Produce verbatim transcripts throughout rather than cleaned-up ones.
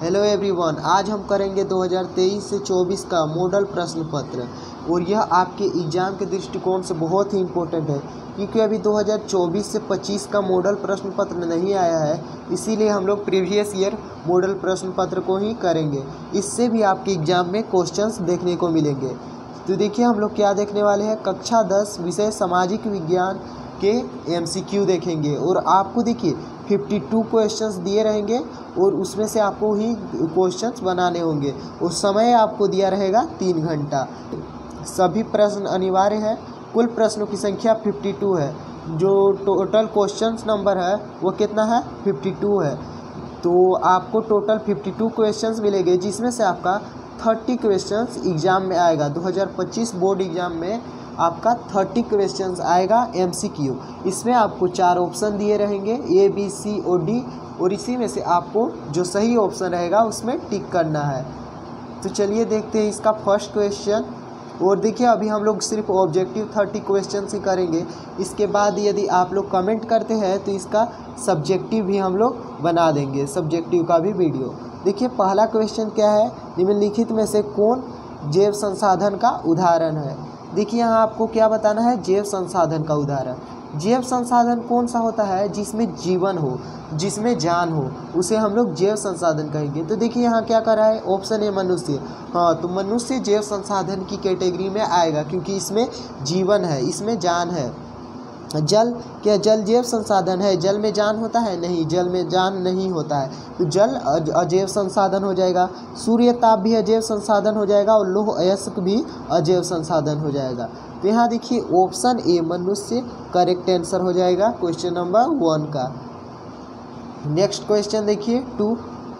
Hello everyone, आज हम करेंगे दो हज़ार तेईस से चौबीस का मॉडल प्रश्न पत्र और यह आपके एग्ज़ाम के दृष्टिकोण से बहुत ही इम्पोर्टेंट है क्योंकि अभी दो हज़ार चौबीस से पच्चीस का मॉडल प्रश्न पत्र नहीं आया है। इसीलिए हम लोग प्रीवियस ईयर मॉडल प्रश्न पत्र को ही करेंगे। इससे भी आपके एग्ज़ाम में क्वेश्चंस देखने को मिलेंगे। तो देखिए हम लोग क्या देखने वाले हैं, कक्षा दस विषय सामाजिक विज्ञान के एमसीक्यू देखेंगे और आपको देखिए बावन क्वेश्चंस दिए रहेंगे और उसमें से आपको ही क्वेश्चंस बनाने होंगे और समय आपको दिया रहेगा तीन घंटा। सभी प्रश्न अनिवार्य है। कुल प्रश्नों की संख्या बावन है। जो टोटल क्वेश्चंस नंबर है वो कितना है, बावन है। तो आपको टोटल बावन क्वेश्चंस मिलेंगे जिसमें से आपका तीस क्वेश्चंस एग्ज़ाम में आएगा। दो हज़ार पच्चीस बोर्ड एग्ज़ाम में आपका तीस क्वेश्चंस आएगा एमसीक्यू। इसमें आपको चार ऑप्शन दिए रहेंगे, ए बी सी और डी, और इसी में से आपको जो सही ऑप्शन रहेगा उसमें टिक करना है। तो चलिए देखते हैं इसका फर्स्ट क्वेश्चन। और देखिए अभी हम लोग सिर्फ ऑब्जेक्टिव तीस क्वेश्चन ही करेंगे। इसके बाद यदि आप लोग कमेंट करते हैं तो इसका सब्जेक्टिव भी हम लोग बना देंगे, सब्जेक्टिव का भी वीडियो। देखिए पहला क्वेश्चन क्या है, निम्नलिखित में से कौन जैव संसाधन का उदाहरण है। देखिए यहाँ आपको क्या बताना है, जैव संसाधन का उदाहरण। जैव संसाधन कौन सा होता है, जिसमें जीवन हो, जिसमें जान हो, उसे हम लोग जैव संसाधन कहेंगे। तो देखिए यहाँ क्या कर रहा है, ऑप्शन ए मनुष्य। हाँ, तो मनुष्य जैव संसाधन की कैटेगरी में आएगा क्योंकि इसमें जीवन है, इसमें जान है। जल, क्या जल जैव संसाधन है? जल में जान होता है? नहीं, जल में जान नहीं होता है, तो जल अजैव संसाधन हो जाएगा। सूर्य ताप भी अजैव संसाधन हो जाएगा और लौह अयस्क भी अजैव संसाधन हो जाएगा। तो यहाँ देखिए ऑप्शन ए मनुष्य करेक्ट आंसर हो जाएगा क्वेश्चन नंबर वन का। नेक्स्ट क्वेश्चन देखिए टू,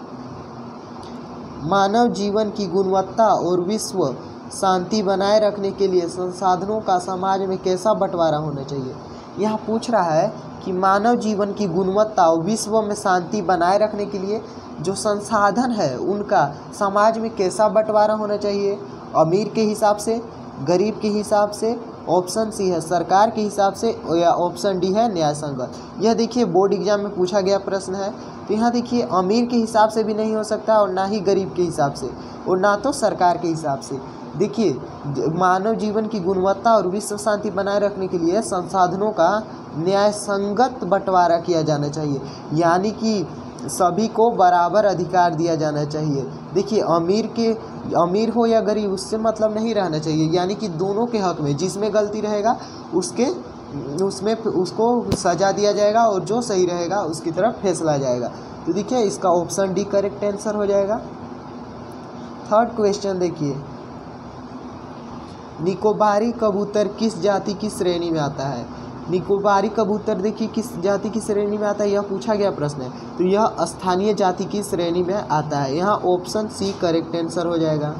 मानव जीवन की गुणवत्ता और विश्व शांति बनाए रखने के लिए संसाधनों का समाज में कैसा बंटवारा होना चाहिए। यहाँ पूछ रहा है कि मानव जीवन की गुणवत्ता और विश्व में शांति बनाए रखने के लिए जो संसाधन है उनका समाज में कैसा बंटवारा होना चाहिए। अमीर के हिसाब से, गरीब के हिसाब से, ऑप्शन सी है सरकार के हिसाब से, या ऑप्शन डी है न्यायसंगत। यह देखिए बोर्ड एग्जाम में पूछा गया प्रश्न है। तो यहाँ देखिए अमीर के हिसाब से भी नहीं हो सकता और ना ही गरीब के हिसाब से और ना तो सरकार के हिसाब से। देखिए मानव जीवन की गुणवत्ता और विश्व शांति बनाए रखने के लिए संसाधनों का न्यायसंगत बंटवारा किया जाना चाहिए, यानी कि सभी को बराबर अधिकार दिया जाना चाहिए। देखिए अमीर के अमीर हो या गरीब उससे मतलब नहीं रहना चाहिए, यानी कि दोनों के हक में जिसमें गलती रहेगा उसके उसमें उसको सजा दिया जाएगा और जो सही रहेगा उसकी तरफ फैसला जाएगा। तो देखिए इसका ऑप्शन डी करेक्ट आंसर हो जाएगा। थर्ड क्वेश्चन देखिए, निकोबारी कबूतर किस जाति की श्रेणी में आता है। निकोबारी कबूतर देखिए किस जाति की श्रेणी में आता है, यह पूछा गया प्रश्न है। तो यह स्थानीय जाति की श्रेणी में आता है। यहाँ ऑप्शन सी करेक्ट आंसर हो जाएगा।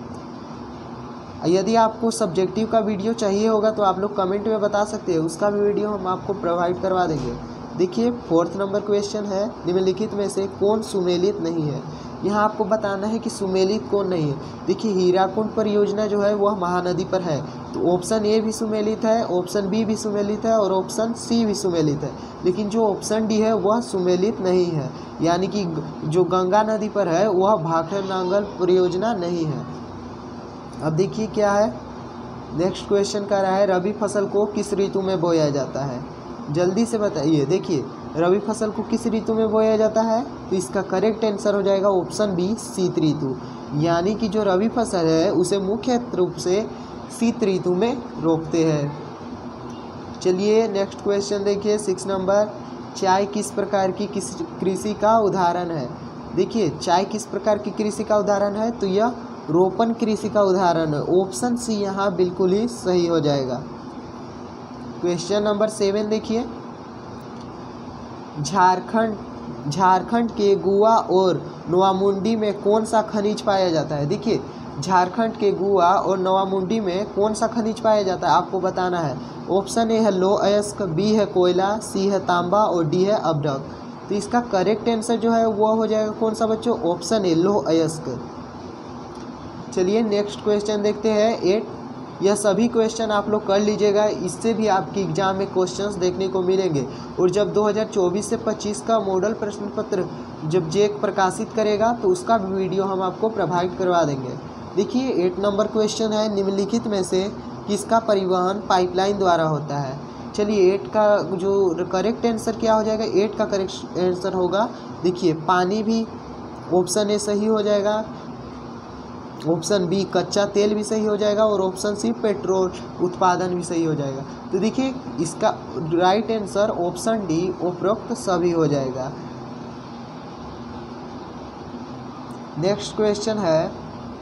यदि आपको सब्जेक्टिव का वीडियो चाहिए होगा तो आप लोग कमेंट में बता सकते हैं, उसका भी वीडियो हम आपको प्रोवाइड करवा देंगे। देखिए फोर्थ नंबर क्वेश्चन है, निम्नलिखित में से कौन सुमेलित नहीं है। यहाँ आपको बताना है कि सुमेलित कौन नहीं है। देखिए हीराकुंड परियोजना जो है वह महानदी पर है, तो ऑप्शन ए भी सुमेलित है, ऑप्शन बी भी सुमेलित है और ऑप्शन सी भी सुमेलित है। लेकिन जो ऑप्शन डी है वह सुमेलित नहीं है, यानी कि जो गंगा नदी पर है वह भाखड़ नांगल परियोजना नहीं है। अब देखिए क्या है, नेक्स्ट क्वेश्चन कह रहा है रबी फसल को किस ऋतु में बोया जाता है। जल्दी से बताइए। देखिए रबी फसल को किस ऋतु में बोया जाता है, तो इसका करेक्ट आंसर हो जाएगा ऑप्शन बी शीत ऋतु, यानी कि जो रबी फसल है उसे मुख्य रूप से शीत ऋतु में रोपते हैं। चलिए नेक्स्ट क्वेश्चन देखिए सिक्स नंबर, चाय किस प्रकार की किस कृषि का उदाहरण है। देखिए चाय किस प्रकार की कृषि का उदाहरण है, तो यह रोपण कृषि का उदाहरण है। ऑप्शन सी यहाँ बिल्कुल ही सही हो जाएगा। क्वेश्चन नंबर सेवन देखिए, झारखंड झारखंड के गुआ और नोवामुंडी में कौन सा खनिज पाया जाता है। देखिए झारखंड के गुआ और नोवामुंडी में कौन सा खनिज पाया जाता है आपको बताना है। ऑप्शन ए है लौह अयस्क, बी है कोयला, सी है तांबा और डी है अभ्रक। तो इसका करेक्ट आंसर जो है वो हो जाएगा कौन सा बच्चों, ऑप्शन ए लौह अयस्क। चलिए नेक्स्ट क्वेश्चन देखते हैं एट, यह सभी क्वेश्चन आप लोग कर लीजिएगा, इससे भी आपकी एग्जाम में क्वेश्चंस देखने को मिलेंगे। और जब दो हज़ार चौबीस से पच्चीस का मॉडल प्रश्न पत्र जब जेक प्रकाशित करेगा तो उसका भी वीडियो हम आपको प्रोवाइड करवा देंगे। देखिए एट नंबर क्वेश्चन है, निम्नलिखित में से किसका परिवहन पाइपलाइन द्वारा होता है। चलिए एट का जो करेक्ट आंसर क्या हो जाएगा, एट का करेक्ट आंसर होगा देखिए पानी भी, ऑप्शन ए सही हो जाएगा, ऑप्शन बी कच्चा तेल भी सही हो जाएगा और ऑप्शन सी पेट्रोल उत्पादन भी सही हो जाएगा। तो देखिए इसका राइट आंसर ऑप्शन डी उपरोक्त सभी हो जाएगा। नेक्स्ट क्वेश्चन है,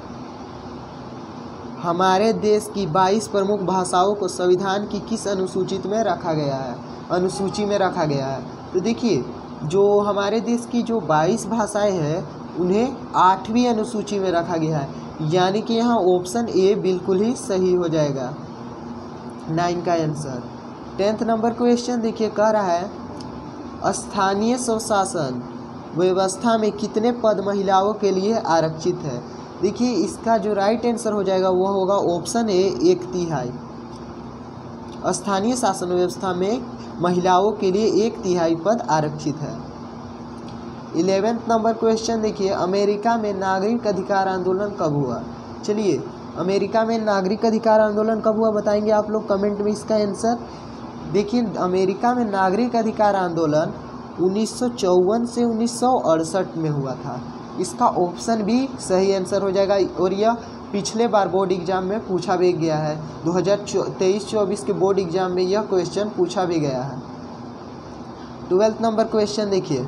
हमारे देश की बाईस प्रमुख भाषाओं को संविधान की किस अनुसूचित में रखा गया है, अनुसूची में रखा गया है। तो देखिए जो हमारे देश की जो बाईस भाषाएं हैं उन्हें आठवीं अनुसूची में रखा गया है, यानी कि यहाँ ऑप्शन ए बिल्कुल ही सही हो जाएगा, नाइन का आंसर। टेंथ नंबर क्वेश्चन देखिए कह रहा है स्थानीय स्वशासन व्यवस्था में कितने पद महिलाओं के लिए आरक्षित है। देखिए इसका जो राइट आंसर हो जाएगा वह होगा ऑप्शन ए एक तिहाई। स्थानीय शासन व्यवस्था में महिलाओं के लिए एक तिहाई पद आरक्षित है। इलेवेंथ नंबर क्वेश्चन देखिए, अमेरिका में नागरिक अधिकार आंदोलन कब हुआ। चलिए अमेरिका में नागरिक अधिकार आंदोलन कब हुआ बताएंगे आप लोग कमेंट में इसका आंसर। देखिए अमेरिका में नागरिक अधिकार आंदोलन उन्नीस सौ चौवन से उन्नीस सौ अड़सठ में हुआ था। इसका ऑप्शन भी सही आंसर हो जाएगा और यह पिछले बार बोर्ड एग्जाम में पूछा भी गया है, दो हज़ार तेईस चौबीस के बोर्ड एग्जाम में यह क्वेश्चन पूछा भी गया है। ट्वेल्थ नंबर क्वेश्चन देखिए,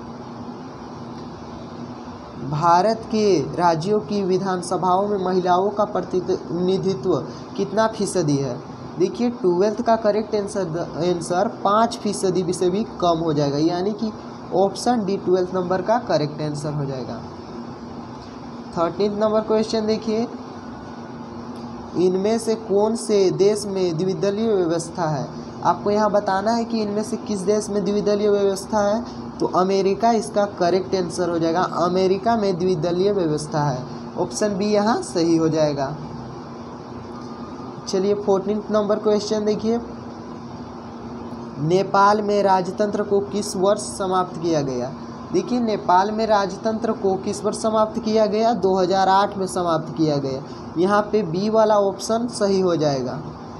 भारत के राज्यों की विधानसभाओं में महिलाओं का प्रतिनिधित्व कितना फीसदी है। देखिए ट्वेल्थ का करेक्ट आंसर आंसर पाँच फीसदी से भी कम हो जाएगा, यानी कि ऑप्शन डी ट्वेल्थ नंबर का करेक्ट आंसर हो जाएगा। थर्टीन नंबर क्वेश्चन देखिए, इनमें से कौन से देश में द्विदलीय व्यवस्था है। आपको यहाँ बताना है कि इनमें से किस देश में द्विदलीय व्यवस्था है, तो अमेरिका इसका करेक्ट आंसर हो जाएगा। अमेरिका में द्विदलीय व्यवस्था है, ऑप्शन बी यहाँ सही हो जाएगा। चलिए फोर्टीन नंबर क्वेश्चन देखिए, नेपाल में राजतंत्र को किस वर्ष समाप्त किया गया। देखिए नेपाल में राजतंत्र को किस वर्ष समाप्त किया गया, दो हज़ार आठ में समाप्त किया गया। यहाँ पे बी वाला ऑप्शन सही हो जाएगा।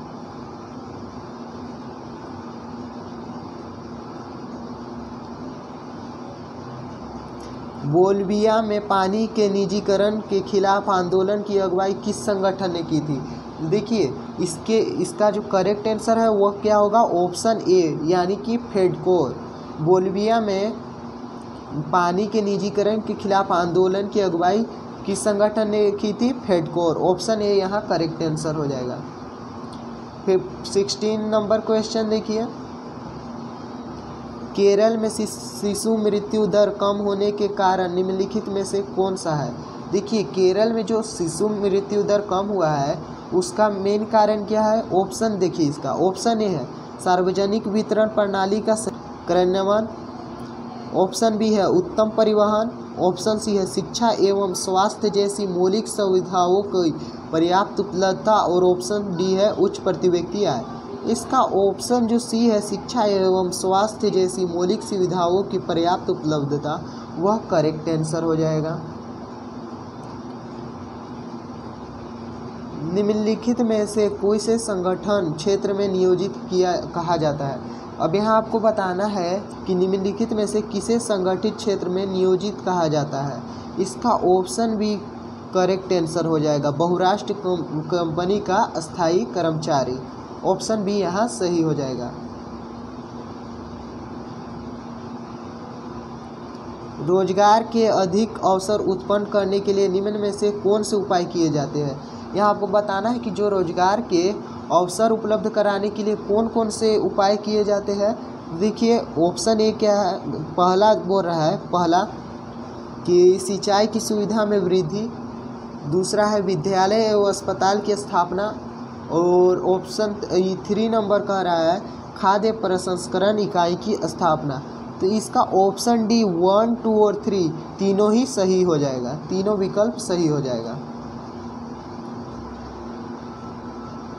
बोलिविया में पानी के निजीकरण के खिलाफ आंदोलन की अगुवाई किस संगठन ने की थी। देखिए इसके इसका जो करेक्ट आंसर है वह क्या होगा, ऑप्शन ए यानी कि फेडकोर। बोलिविया में पानी के निजीकरण के खिलाफ आंदोलन की अगुवाई किस संगठन ने की थी, फेडकोर। ऑप्शन ए यहाँ करेक्ट आंसर हो जाएगा। फिर सिक्सटीन नंबर क्वेश्चन देखिए, केरल में शिशु मृत्यु दर कम होने के कारण निम्नलिखित में से कौन सा है। देखिए केरल में जो शिशु मृत्यु दर कम हुआ है उसका मेन कारण क्या है, ऑप्शन देखिए इसका ऑप्शन ए है सार्वजनिक वितरण प्रणाली का कार्यान्वयन, ऑप्शन बी है उत्तम परिवहन, ऑप्शन सी है शिक्षा एवं स्वास्थ्य जैसी मौलिक सुविधाओं की पर्याप्त उपलब्धता और ऑप्शन डी है उच्च प्रति व्यक्ति आय। इसका ऑप्शन जो सी है शिक्षा एवं स्वास्थ्य जैसी मौलिक सुविधाओं की पर्याप्त उपलब्धता वह करेक्ट आंसर हो जाएगा। निम्नलिखित में से कोई से संगठन क्षेत्र में नियोजित किया कहा जाता है। अब यहाँ आपको बताना है कि निम्नलिखित में से किसे संगठित क्षेत्र में नियोजित कहा जाता है। इसका ऑप्शन भी करेक्ट आंसर हो जाएगा, बहुराष्ट्र कंपनी का अस्थायी कर्मचारी। ऑप्शन बी यहाँ सही हो जाएगा। रोजगार के अधिक अवसर उत्पन्न करने के लिए निम्न में से कौन से उपाय किए जाते हैं। यहाँ आपको बताना है कि जो रोजगार के अवसर उपलब्ध कराने के लिए कौन कौन से उपाय किए जाते हैं। देखिए ऑप्शन ए क्या है, पहला बोल रहा है पहला कि सिंचाई की सुविधा में वृद्धि, दूसरा है विद्यालय एवं अस्पताल की स्थापना, और ऑप्शन थ्री नंबर कह रहा है खाद्य प्रसंस्करण इकाई की स्थापना। तो इसका ऑप्शन डी वन टू और थ्री तीनों ही सही हो जाएगा, तीनों विकल्प सही हो जाएगा।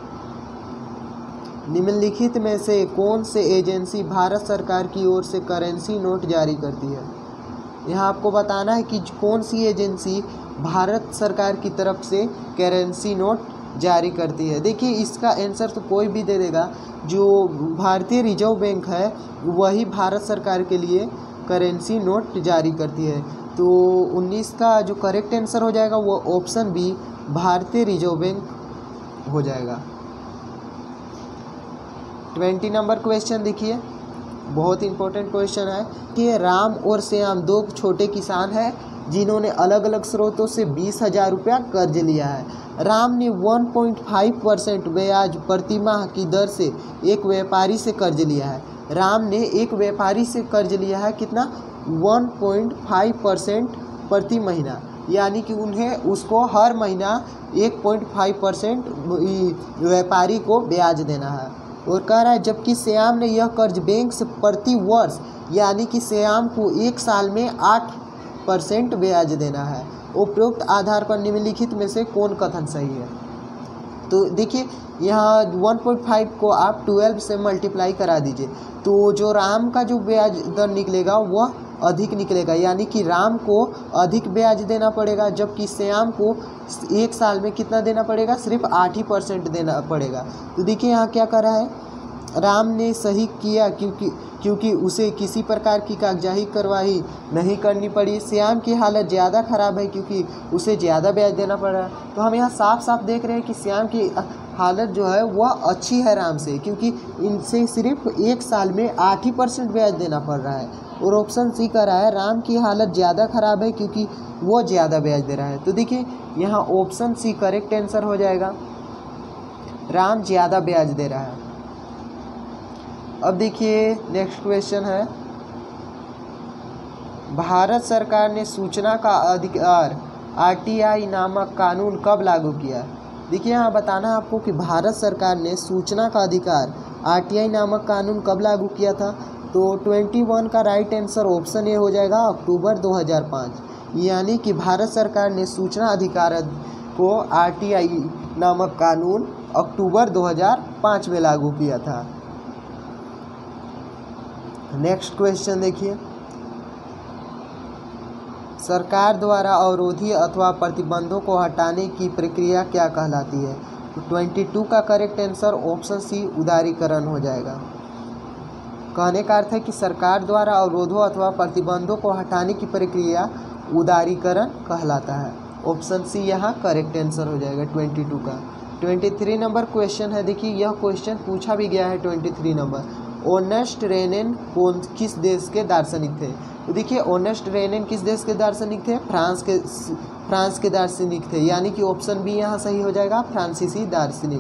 निम्नलिखित में से कौन से एजेंसी भारत सरकार की ओर से करेंसी नोट जारी करती है। यहाँ आपको बताना है कि कौन सी एजेंसी भारत सरकार की तरफ से करेंसी नोट जारी करती है। देखिए इसका आंसर तो कोई भी दे देगा, जो भारतीय रिजर्व बैंक है वही भारत सरकार के लिए करेंसी नोट जारी करती है। तो उन्नीस का जो करेक्ट आंसर हो जाएगा वो ऑप्शन बी भारतीय रिजर्व बैंक हो जाएगा। ट्वेंटी नंबर क्वेश्चन देखिए, बहुत इंपॉर्टेंट क्वेश्चन है कि राम और श्याम दो छोटे किसान हैं जिन्होंने अलग अलग स्रोतों से बीस हजार रुपया कर्ज लिया है। राम ने एक पॉइंट पाँच परसेंट ब्याज प्रति माह की दर से एक व्यापारी से कर्ज लिया है। राम ने एक व्यापारी से कर्ज लिया है कितना, एक पॉइंट पाँच परसेंट प्रति महीना, यानी कि उन्हें उसको हर महीना एक पॉइंट पाँच परसेंट व्यापारी को ब्याज देना है। और कह रहा है जबकि श्याम ने यह कर्ज बैंक से प्रति वर्ष, यानी कि श्याम को एक साल में आठ परसेंट ब्याज देना है। उपरोक्त आधार पर निम्नलिखित में से कौन कथन सही है। तो देखिए यहाँ एक पॉइंट पाँच को आप बारह से मल्टीप्लाई करा दीजिए, तो जो राम का जो ब्याज दर निकलेगा वह अधिक निकलेगा, यानी कि राम को अधिक ब्याज देना पड़ेगा, जबकि श्याम को एक साल में कितना देना पड़ेगा, सिर्फ आठ ही परसेंट देना पड़ेगा। तो देखिए यहाँ क्या कर रहा है, राम ने सही किया क्योंकि क्योंकि उसे किसी प्रकार की कागजाही कार्रवाई नहीं करनी पड़ी। श्याम की हालत ज़्यादा ख़राब है क्योंकि उसे ज़्यादा ब्याज देना पड़ रहा है। तो हम यहाँ साफ साफ देख रहे हैं कि श्याम की हालत जो है वह अच्छी है राम से, क्योंकि इनसे सिर्फ एक साल में आठ ही परसेंट ब्याज देना पड़ रहा है। और ऑप्शन सी का रहा है राम की हालत ज़्यादा ख़राब है क्योंकि वो ज़्यादा ब्याज दे रहा है। तो देखिए यहाँ ऑप्शन सी करेक्ट आंसर हो जाएगा, राम ज़्यादा ब्याज दे रहा है। अब देखिए नेक्स्ट क्वेश्चन है, भारत सरकार ने सूचना का अधिकार आर टी आई नामक कानून कब लागू किया। देखिए यहाँ बताना है आपको कि भारत सरकार ने सूचना का अधिकार आर टी आई नामक कानून कब लागू किया था। तो इक्कीस का राइट आंसर ऑप्शन ए हो जाएगा, अक्टूबर दो हज़ार पाँच, यानी कि भारत सरकार ने सूचना अधिकार को आर टी आई नामक कानून अक्टूबर दो हज़ार पाँच में लागू किया था। नेक्स्ट क्वेश्चन देखिए, सरकार द्वारा अवरोधी अथवा प्रतिबंधों को हटाने की प्रक्रिया क्या कहलाती है। तो बाईस का करेक्ट आंसर ऑप्शन सी उदारीकरण हो जाएगा। कहने का अर्थ है कि सरकार द्वारा अवरोधों अथवा प्रतिबंधों को हटाने की प्रक्रिया उदारीकरण कहलाता है। ऑप्शन सी यहाँ करेक्ट आंसर हो जाएगा बाईस का। तेईस नंबर क्वेश्चन है, देखिए यह क्वेश्चन पूछा भी गया है। तेईस नंबर, ऑनेस्ट रेनेन कौन किस देश के दार्शनिक थे। तो देखिए ऑनेस्ट रेनेन किस देश के दार्शनिक थे, फ्रांस के फ्रांस के दार्शनिक थे, यानी कि ऑप्शन बी यहाँ सही हो जाएगा, फ्रांसीसी दार्शनिक।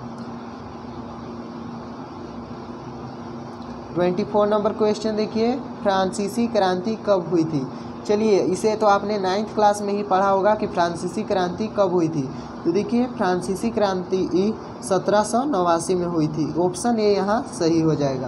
चौबीस नंबर क्वेश्चन देखिए, फ्रांसीसी क्रांति कब हुई थी। चलिए इसे तो आपने नाइन्थ क्लास में ही पढ़ा होगा कि फ्रांसीसी क्रांति कब हुई थी। तो देखिए फ्रांसीसी क्रांति सत्रह सौ नवासी में हुई थी। ऑप्शन ए यहाँ सही हो जाएगा।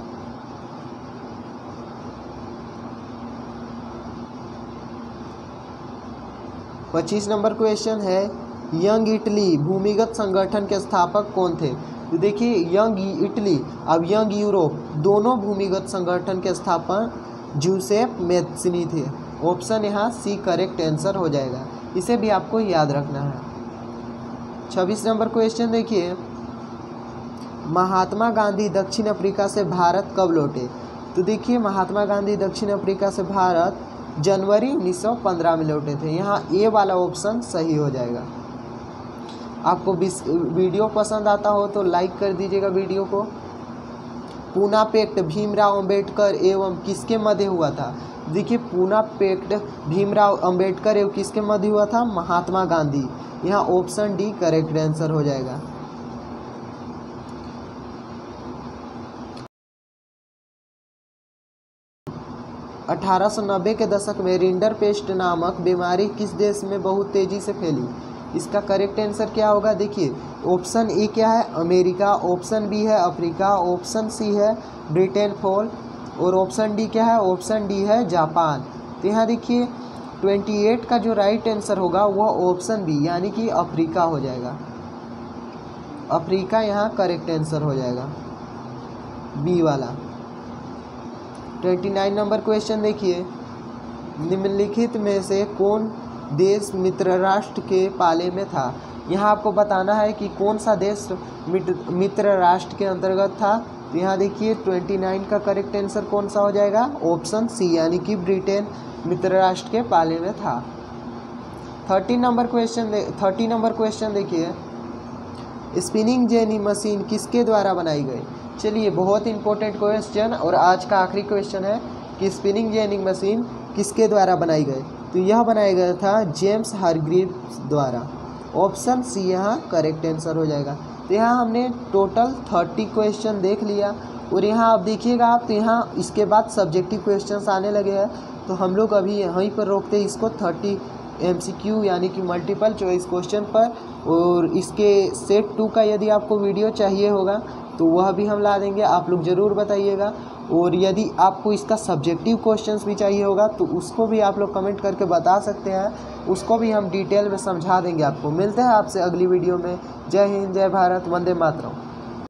पच्चीस नंबर क्वेश्चन है, यंग इटली भूमिगत संगठन के स्थापक कौन थे। तो देखिए यंग इटली अब यंग यूरोप दोनों भूमिगत संगठन के स्थापक जूसेफ मैत्सिनी थे। ऑप्शन यहाँ सी करेक्ट आंसर हो जाएगा, इसे भी आपको याद रखना है। छब्बीस नंबर क्वेश्चन देखिए, महात्मा गांधी दक्षिण अफ्रीका से भारत कब लौटे। तो देखिए महात्मा गांधी दक्षिण अफ्रीका से भारत जनवरी उन्नीस सौ पंद्रह में लौटे थे। यहाँ ए वाला ऑप्शन सही हो जाएगा। आपको वीडियो पसंद आता हो तो लाइक कर दीजिएगा वीडियो को। पूना पैक्ट भीमराव अंबेडकर एवं किसके मध्य हुआ था। देखिए पूना पैक्ट भीमराव अंबेडकर एवं किसके मध्य हुआ था, महात्मा गांधी। यहाँ ऑप्शन डी करेक्ट आंसर हो जाएगा। अठारह सौ नब्बे के दशक में रिंडरपेस्ट नामक बीमारी किस देश में बहुत तेजी से फैली। इसका करेक्ट आंसर क्या होगा। देखिए ऑप्शन ए क्या है, अमेरिका, ऑप्शन बी है अफ्रीका, ऑप्शन सी है ब्रिटेन फॉल और ऑप्शन डी क्या है, ऑप्शन डी है जापान। तो यहाँ देखिए अट्ठाईस का जो राइट आंसर होगा वह ऑप्शन बी यानी कि अफ्रीका हो जाएगा। अफ्रीका यहाँ करेक्ट आंसर हो जाएगा, बी वाला। ट्वेंटी नाइन नंबर क्वेश्चन देखिए, निम्नलिखित में से कौन देश मित्र राष्ट्र के पाले में था। यहाँ आपको बताना है कि कौन सा देश मित्र राष्ट्र के अंतर्गत था। तो यहाँ देखिए ट्वेंटी नाइन का करेक्ट आंसर कौन सा हो जाएगा, ऑप्शन सी, यानी कि ब्रिटेन मित्र राष्ट्र के पाले में था। Thirty number question thirty number question देखिए, स्पिनिंग जेनी मशीन किसके द्वारा बनाई गई। चलिए बहुत इंपॉर्टेंट क्वेश्चन और आज का आखिरी क्वेश्चन है कि स्पिनिंग जेनी मशीन किसके द्वारा बनाई गई। तो यह बनाया गया था जेम्स हारग्रीव्स द्वारा, ऑप्शन सी यहाँ करेक्ट आंसर हो जाएगा। तो यहाँ हमने टोटल थर्टी क्वेश्चन देख लिया और यहाँ आप देखिएगा आप, तो यहाँ इसके बाद सब्जेक्टिव क्वेश्चंस आने लगे हैं। तो हम लोग अभी यहीं पर रोकते हैं इसको थर्टी एमसीक्यू यानी कि मल्टीपल चॉइस क्वेश्चन पर। और इसके सेट टू का यदि आपको वीडियो चाहिए होगा तो वह भी हम ला देंगे, आप लोग ज़रूर बताइएगा। और यदि आपको इसका सब्जेक्टिव क्वेश्चंस भी चाहिए होगा तो उसको भी आप लोग कमेंट करके बता सकते हैं, उसको भी हम डिटेल में समझा देंगे आपको। मिलते हैं आपसे अगली वीडियो में। जय हिंद, जय भारत, वंदे मातरम।